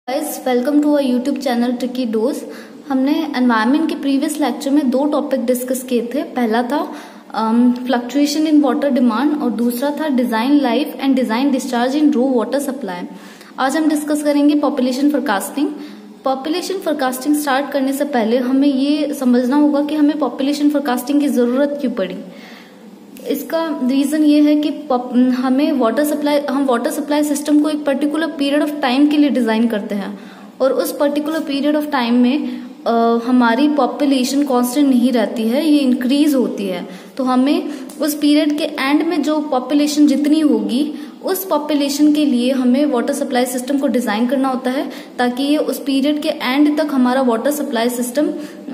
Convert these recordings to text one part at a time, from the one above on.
Guys welcome to our YouTube channel Tricky Dose. हमने environment के previous lecture में दो टॉपिक डिस्कस किए थे। पहला था फ्लक्चुएशन इन वाटर डिमांड और दूसरा था design life and design discharge in raw water supply. आज हम डिस्कस करेंगे population forecasting. Population forecasting start करने से पहले हमें ये समझना होगा कि हमें पॉपुलेशन फोरकास्टिंग की जरूरत क्यों पड़ी। इसका रीजन ये है कि हम वाटर सप्लाई सिस्टम को एक पर्टिकुलर पीरियड ऑफ टाइम के लिए डिजाइन करते हैं और उस पर्टिकुलर पीरियड ऑफ टाइम में हमारी पॉपुलेशन कांस्टेंट नहीं रहती है, ये इंक्रीज होती है। तो हमें उस पीरियड के एंड में जो पॉपुलेशन जितनी होगी उस पॉपुलेशन के लिए हमें वाटर सप्लाई सिस्टम को डिजाइन करना होता है ताकि ये उस पीरियड के एंड तक हमारा वाटर सप्लाई सिस्टम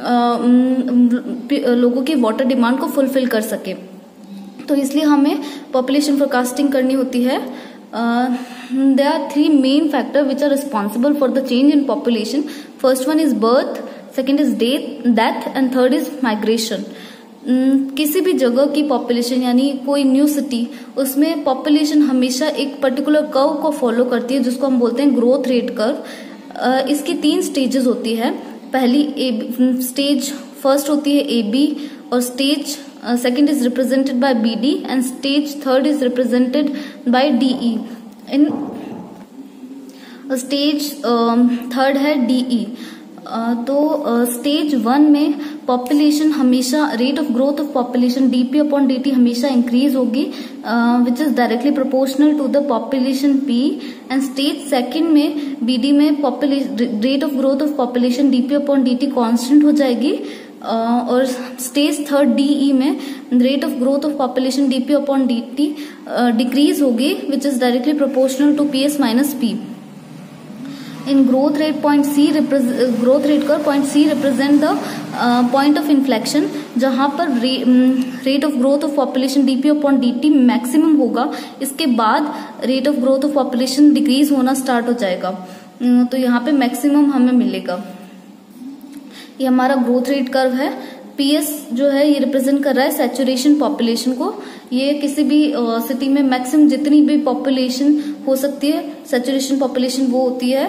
लोगों की वाटर डिमांड को फुलफिल कर सके। तो इसलिए हमें पॉपुलेशन फोरकास्टिंग करनी होती है। There are three main factor which are responsible for the change in population. First one is birth, second is death and third is migration. किसी भी जगह की पॉपुलेशन यानी कोई न्यू सिटी, उसमें पॉपुलेशन हमेशा एक पर्टिकुलर कर्व को फॉलो करती है जिसको हम बोलते हैं ग्रोथ रेट कर्व। इसकी तीन स्टेजेस होती है। पहली स्टेज फर्स्ट होती है AB और stage second is represented by BD and stage third is represented by DE। in stage third है DE। तो स्टेज 1 में पॉपुलेशन हमेशा rate of growth of population dP/dt हमेशा इंक्रीज होगी which is directly proportional to the population P। And stage 2 में BD में rate of growth of population dP/dt constant हो जाएगी और स्टेज 3 DE में rate of growth of population dP/dt decrease होगी which is directly proportional to PS minus P। In growth rate curve point C represent the point of inflection, जहां पर rate of growth of population dP/dt maximum होगा। इसके बाद rate of growth of population decrease होना start हो जाएगा। तो यहाँ पे मैक्सिमम हमें मिलेगा। ये हमारा ग्रोथ रेट कर्व है। PS जो है ये रिप्रेजेंट कर रहा है सैचुरेशन पॉपुलेशन को। ये किसी भी सिटी में मैक्सिमम जितनी भी पॉपुलेशन हो सकती है सैचुरेशन पॉपुलेशन वो होती है।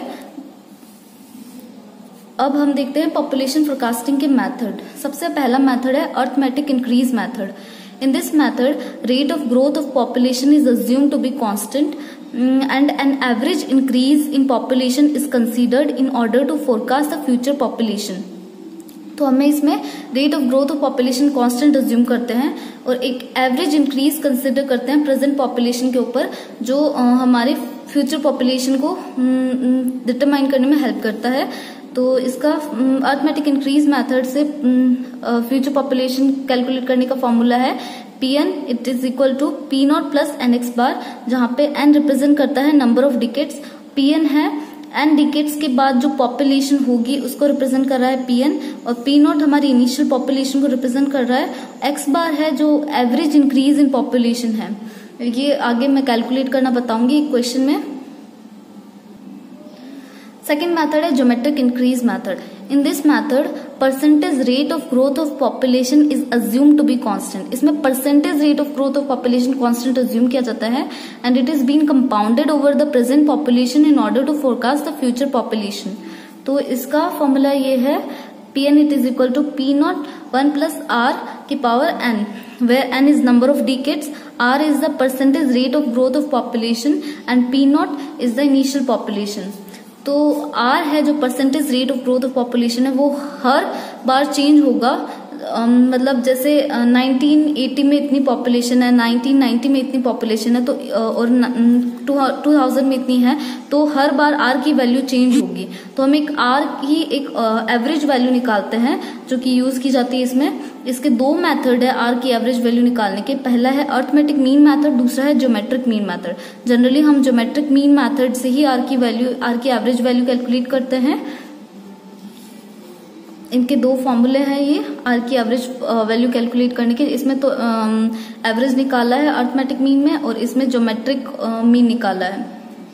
अब हम देखते हैं पॉपुलेशन फोरकास्टिंग के मेथड। सबसे पहला मेथड है arithmetic increase method. In this method, rate of growth of population is assumed to be constant and an average increase in population is considered in order to forecast the future population। तो हमें इसमें rate of growth of population constant assume करते हैं और एक average increase consider करते हैं present population के ऊपर जो हमारे फ्यूचर पॉपुलेशन को डिटरमाइन करने में हेल्प करता है। तो इसका अर्थमेटिक इंक्रीज मेथड से फ्यूचर पॉपुलेशन कैलकुलेट करने का फॉर्मूला है Pn it is equal to P0 plus NX bar, जहाँ पे N रिप्रेजेंट करता है नंबर ऑफ डिकेट्स। Pn है N डिकेट्स के बाद जो पॉपुलेशन होगी उसको रिप्रेजेंट कर रहा है Pn और P0 हमारी इनिशियल पॉपुलेशन को रिप्रेजेंट कर रहा है। X बार है जो एवरेज इंक्रीज इन पॉपुलेशन है। ये आगे मैं कैलकुलेट करना बताऊंगी क्वेश्चन में। सेकेंड मेथड है geometric increase method. In this method percentage rate of growth of population is assume to be constant. इसमें percentage rate of growth of population constant assume किया जाता है and it is been compounded over the present population in order to forecast the future population. तो इसका formula ये है Pn it is equal to P0 1 plus R की power N, where N is number of decades, R is the percentage rate of growth of population and P0 is the initial population। तो R है जो percentage rate of growth of population है वो हर बार change होगा। मतलब जैसे 1980 में इतनी पॉपुलेशन है, 1990 में इतनी पॉपुलेशन है तो और 2000 में इतनी है, तो हर बार R की वैल्यू चेंज होगी। तो हम एक R की एक एवरेज वैल्यू निकालते हैं जो कि यूज की जाती है इसमें। इसके दो मेथड है R की एवरेज वैल्यू निकालने के। पहला है अर्थमेटिक मीन मेथड, दूसरा है ज्योमेट्रिक मीन मेथड। जनरली हम ज्योमेट्रिक मीन मेथड से ही R की एवरेज वैल्यू कैलकुलेट करते हैं। इनके दो फॉर्मूले हैं ये R की एवरेज वैल्यू कैलकुलेट करने के। इसमें तो एवरेज निकाला है अर्थमेटिक मीन में और इसमें ज्योमेट्रिक मीन निकाला है।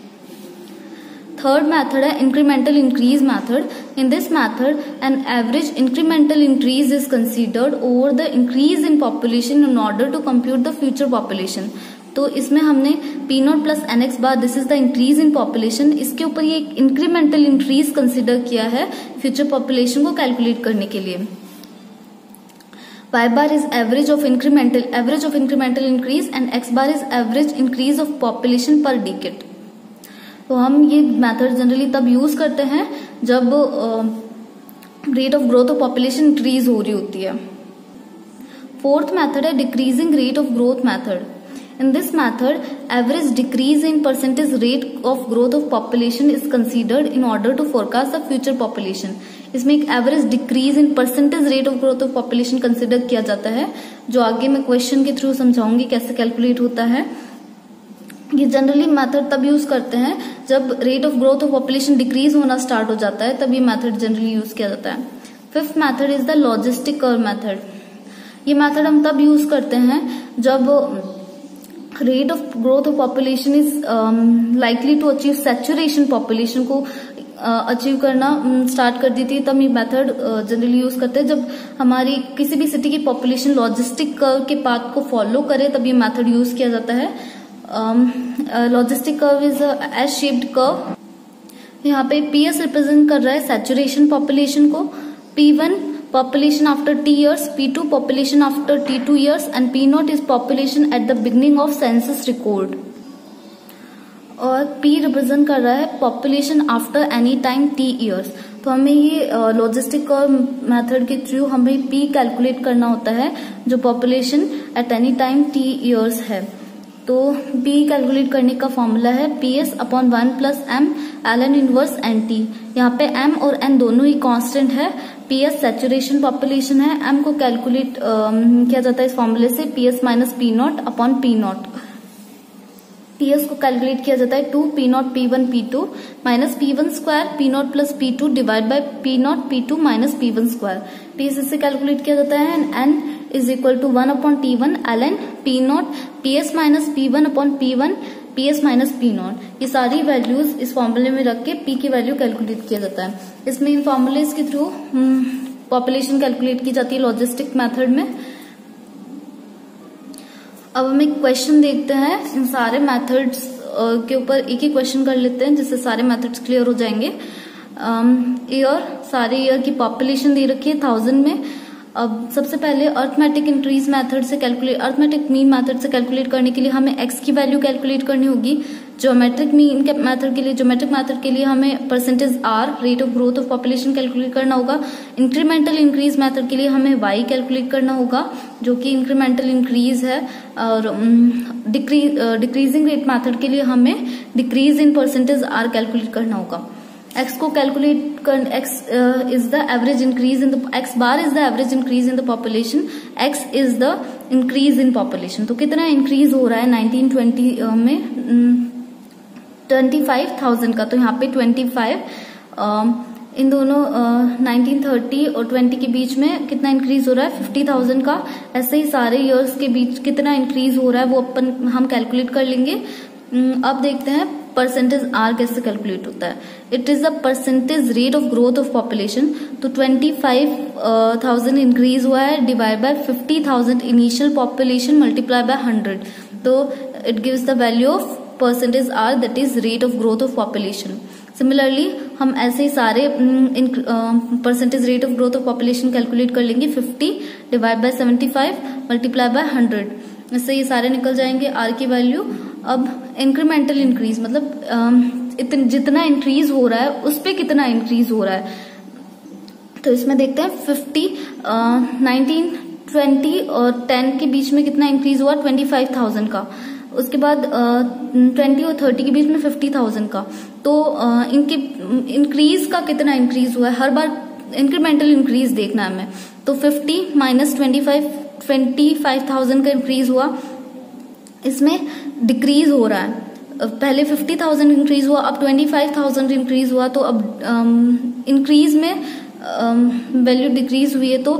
थर्ड मेथड है incremental increase method. In this method an average incremental increase is considered over the increase in population in order to compute the future population. तो इसमें हमने P naught plus N X bar this is the increase in population, इसके ऊपर ये एक incremental increase consider किया है future population को कैलकुलेट करने के लिए। y bar is average of incremental increase and x bar is average increase of population per decade। तो हम ये मेथड जनरली तब यूज करते हैं जब rate of growth of population increase हो रही होती है। फोर्थ मेथड है decreasing rate of growth method. In this method, average decrease in percentage rate of growth of population is considered in order to forecast the future population। इसमें एक average decrease in percentage rate of growth of population consider किया जाता है, जो आगे मैं question के through समझाऊंगी कैसे कैलकुलेट होता है। ये जनरली मेथड तब यूज करते हैं जब rate of growth of population decrease होना स्टार्ट हो जाता है, तब ये मेथड जनरली यूज किया जाता है। Fifth method is the logistic curve method. ये मेथड हम तब यूज करते हैं जब rate of growth of population is likely to achieve saturation, population को अचीव करना स्टार्ट कर दी थी, तब ये मेथड जनरली यूज करते हैं। जब हमारी किसी भी सिटी की पॉपुलेशन लॉजिस्टिक कर्व के पाथ को फॉलो करे तब ये मेथड यूज किया जाता है। Logistic curve is S shaped curve. यहाँ पे पीएस रिप्रेजेंट कर रहा है सैचुरेशन पॉपुलेशन को, P1 population after T years, P2 population after T2 years and P0 is population at the beginning of census record। और P रिप्रेजेंट कर रहा है population after any time T years। तो हमें ये लॉजिस्टिक कर्व मेथड के through हमें P calculate करना होता है जो population at any time T years है। तो P कैलकुलेट करने का फॉर्मूला है PS upon 1 plus M ln inverse NT। यहाँ पे M और N दोनों ही कांस्टेंट है। PS सैचुरेशन पॉपुलेशन है, M को कैलकुलेट किया जाता है इस फॉर्मूले से PS minus P naught upon P naught. PS को कैलकुलेट किया जाता है 2 P naught P1 P2 minus P1 square P naught plus P2 divide by P naught P2 minus P1 square. PS इससे कैलकुलेट किया जाता है N is equal to 1 upon T1 ln P naught PS minus P1 upon P1 PS minus P naught. ये सारी values इस फॉर्मूले में रख के P की वैल्यू कैलकुलेट किया जाता है। इसमें इन फॉर्मूलेज के थ्रू पॉपुलेशन कैलकुलेट की जाती है लॉजिस्टिक मेथड में। अब हम एक क्वेश्चन देखते हैं, इन सारे मेथड्स के ऊपर एक ही क्वेश्चन कर लेते हैं जिससे सारे मेथड्स क्लियर हो जाएंगे। सारे ईयर की पॉपुलेशन दे रखी है 1000 में। अब सबसे पहले अर्थमेटिक इंक्रीज मेथड से कैलकुलेट, अर्थमेटिक मीन मेथड से कैलकुलेट करने के लिए हमें एक्स की वैल्यू कैलकुलेट करनी होगी। ज्योमेट्रिक मीन के मेथड के लिए, ज्योमेट्रिक मेथड के लिए हमें percentage R rate of growth of population calculate करना होगा। इंक्रीमेंटल इंक्रीज मेथड के लिए हमें वाई कैलकुलेट करना होगा जो कि इंक्रीमेंटल इंक्रीज है। और डिक्रीजिंग रेट मेथड के लिए हमें decrease in percentage R calculate करना होगा। एक्स को कैलकुलेट कर, X is the average increase in the, X bar is the average increase in the population, X is the increase in population. तो कितना increase हो रहा है 1920 में 25,000 का, तो यहाँ पे 25 इन दोनों 1930 और 20 के बीच में कितना इंक्रीज हो रहा है 50,000 का। ऐसे ही सारे ईयर्स के बीच कितना इंक्रीज हो रहा है वो हम कैलकुलेट कर लेंगे। अब देखते हैं परसेंटेज आर कैसे कैलकुलेट होता है। It is the percentage rate of growth of population. तो 25,000 इंक्रीज हुआ है divide by 50,000 initial population multiply by 100, तो it gives the value of percentage R that is rate of growth of population. Similarly हम ऐसे ही सारे percentage rate of growth of population calculate कर लेंगे। 50 डिवाइड बाय 75 मल्टीप्लाई बाय 100, इससे ये सारे निकल जाएंगे आर की वैल्यू। अब इंक्रीमेंटल इंक्रीज मतलब जितना इंक्रीज हो रहा है उस पे कितना इंक्रीज हो रहा है, तो इसमें देखते हैं 50 1920 और 10 के बीच में कितना इंक्रीज हुआ 25,000 का। उसके बाद 20 और 30 के बीच में 50,000 का। तो इनके इंक्रीज का कितना इंक्रीज हुआ है, हर बार इंक्रीमेंटल इंक्रीज देखना है हमें। तो 50 माइनस 25,000 का इंक्रीज हुआ, इसमें डिक्रीज हो रहा है। पहले 50,000 इंक्रीज हुआ, अब 25,000 इंक्रीज हुआ, तो अब इंक्रीज में वैल्यू डिक्रीज हुई है। तो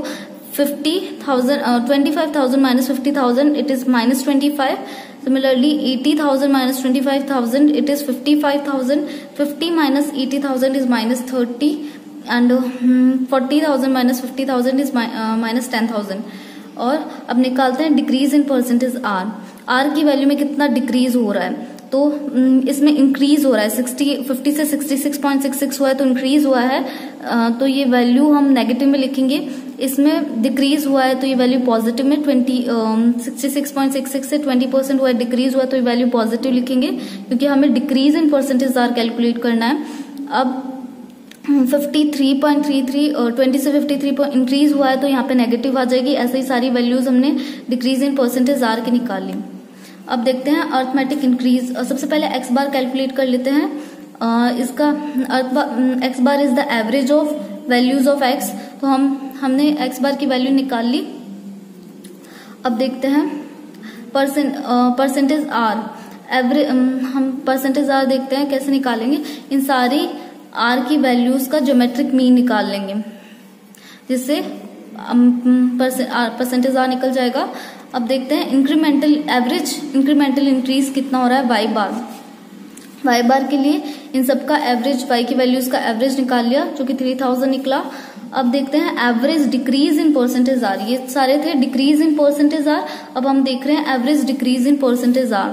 25,000 minus 50,000 it is minus 25। Similarly, 80,000 minus 25,000 it is 55,000. 50 minus 80,000 is minus 30, and 40,000 minus 50,000 is minus 10,000. और अब निकालते हैं decrease in percentage R. R की वैल्यू में कितना डिक्रीज हो रहा है, तो इसमें इंक्रीज हो रहा है, 50 से 66.66 हुआ है तो इंक्रीज हुआ है, तो ये वैल्यू हम नेगेटिव में लिखेंगे। इसमें डिक्रीज हुआ है तो ये वैल्यू पॉजिटिव में 66.66 से 20% हुआ है, डिक्रीज हुआ है तो ये वैल्यू पॉजिटिव लिखेंगे, क्योंकि हमें decrease in percentage R calculate करना है। अब 53.33 और 20 से 53 इंक्रीज हुआ है तो यहाँ पे नेगेटिव आ जाएगी। ऐसे ही सारी वैल्यूज हमने डिक्रीज इन परसेंटेज आर की निकाल ली। अब देखते हैं अर्थमेटिक इंक्रीज। सबसे पहले एक्स बार कैलकुलेट कर लेते हैं। इसका X bar is the average of values of X, तो हमने एक्स बार की वैल्यू निकाल ली। अब देखते हैं परसेंटेज आर एवरेज, हम परसेंटेज आर देखते हैं कैसे निकालेंगे। इन सारी आर की वैल्यूज का ज्योमेट्रिक मीन निकाल लेंगे, जिससे परसेंटेज आर निकल जाएगा। अब देखते हैं इंक्रीमेंटल एवरेज इंक्रीमेंटल इंक्रीज कितना हो रहा है वाई बार। वाई बार के लिए इन सबका एवरेज, वाई की वैल्यूज का एवरेज निकाल लिया जो कि 3000 निकला। अब देखते हैं average decrease in percentage R, ये सारे थे डिक्रीज इन परसेंटेज आर। अब हम देख रहे हैं average decrease in percentage R.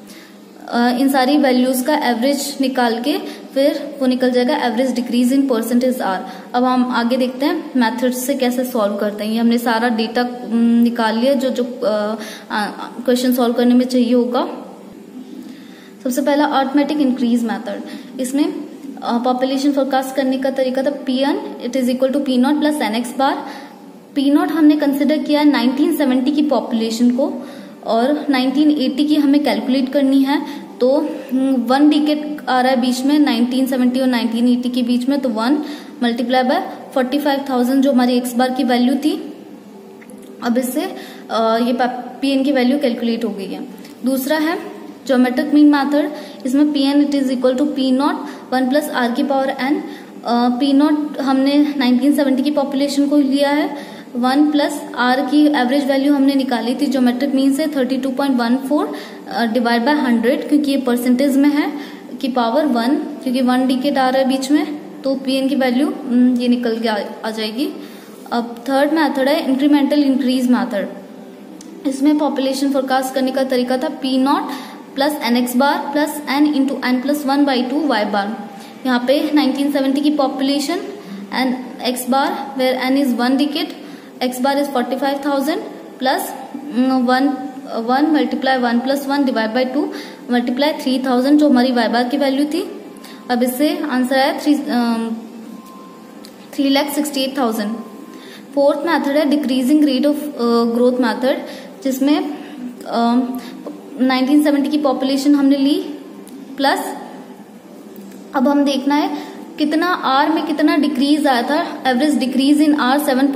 इन सारी वैल्यूज का एवरेज निकाल के फिर वो निकल जाएगा average decrease in percentage R. अब हम आगे देखते हैं मेथड्स से कैसे सॉल्व करते हैं। ये हमने सारा डेटा निकाल लिया जो जो क्वेश्चन सॉल्व करने में चाहिए होगा। सबसे पहला अर्थमेटिक इंक्रीज मेथड। इसमें पॉपुलेशन फोरकास्ट करने का तरीका था P1 it is equal to P0 plus NX bar. P0 हमने कंसिडर किया 1970 की पॉपुलेशन को और 1980 की हमें कैलकुलेट करनी है, तो 1 डिकेड आ रहा है बीच में 1970 और 1980 के बीच में, तो 1 मल्टीप्लाई बाय 45,000 जो हमारी एक्स बार की वैल्यू थी। अब इससे ये Pn की वैल्यू कैलकुलेट हो गई है। दूसरा है ज्योमेट्रिक मीन मेथड। इसमें Pn it is equal to P0 1 plus R की पावर n। P0 हमने 1970 की पॉपुलेशन को लिया है, 1 प्लस आर की एवरेज वैल्यू हमने निकाली थी ज्योमेट्रिक मीन से 32.14 डिवाइड बाय 100, क्योंकि ये परसेंटेज में है की पावर 1, क्योंकि 1 डिकेड आ रहा है बीच में, तो Pn की वैल्यू ये निकल के आ जाएगी। अब थर्ड मेथड है इंक्रीमेंटल इंक्रीज मेथड। इसमें पॉपुलेशन फोरकास्ट करने का तरीका था P0 plus NX bar plus n into n plus 1/2 y bar. यहाँ पे 1970 की population and x bar where n is 1 decade, x bar is 45,000 plus 1 multiply 1 plus 1 divide by 2 multiply 3000 जो हमारी y बार की वैल्यू थी। अब इससे आंसर आया 3,68,000। फोर्थ मेथड है decreasing rate of growth method, जिसमें 1970 की पॉपुलेशन हमने ली प्लस अब हम देखना है कितना आर में कितना डिक्रीज आया था। एवरेज डिक्रीज इन आर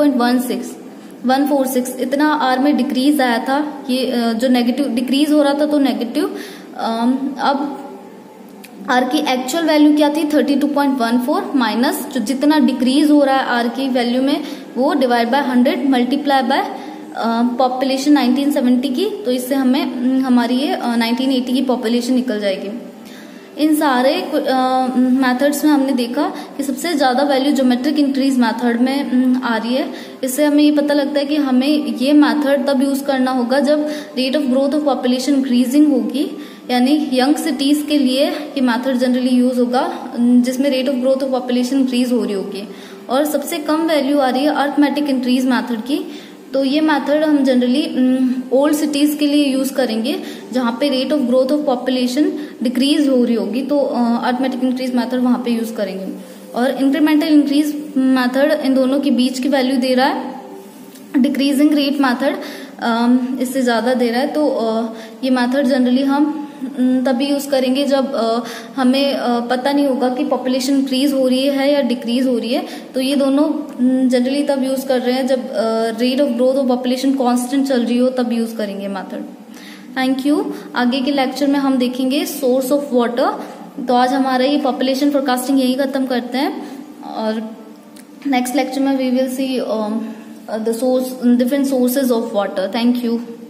7.146 इतना आर में डिक्रीज आया था। ये जो नेगेटिव डिक्रीज हो रहा था तो नेगेटिव। अब आर की एक्चुअल वैल्यू क्या थी 32.14 माइनस जो जितना डिक्रीज हो रहा है आर की वैल्यू में वो divide by 100 multiply by population 1970 की, तो इससे हमें हमारी ये 1980 की पॉपुलेशन निकल जाएगी। इन सारे मेथड्स में हमने देखा कि सबसे ज्यादा वैल्यू ज्योमेट्रिक इंक्रीज मेथड में आ रही है। इससे हमें ये पता लगता है कि हमें ये मेथड तब यूज करना होगा जब rate of growth of population increasing होगी, यानी यंग सिटीज के लिए ये मेथड जनरली यूज होगा जिसमें rate of growth of population increase हो रही होगी। और सबसे कम वैल्यू आ रही है अर्थमेटिक इंक्रीज मेथड की, तो ये मेथड हम जनरली ओल्ड सिटीज के लिए यूज करेंगे जहां पे rate of growth of population decrease हो रही होगी, तो अर्थमेटिक इंक्रीज मेथड वहां पे यूज करेंगे। और इंक्रीमेंटल इंक्रीज मेथड इन दोनों के बीच की वैल्यू दे रहा है। डिक्रीजिंग रेट मेथड इससे ज्यादा दे रहा है, तो ये मेथड जनरली हम तभी यूज करेंगे जब हमें पता नहीं होगा कि पॉपुलेशन इंक्रीज हो रही है या डिक्रीज हो रही है। तो ये दोनों जनरली तब यूज कर रहे हैं जब rate of growth of population constant चल रही हो, तब यूज करेंगे मेथड। Thank you. आगे के लेक्चर में हम देखेंगे सोर्स ऑफ वाटर। तो आज हमारा ये पॉपुलेशन फोरकास्टिंग यही खत्म करते हैं, और नेक्स्ट लेक्चर में we will see the source different sources of water. Thank you.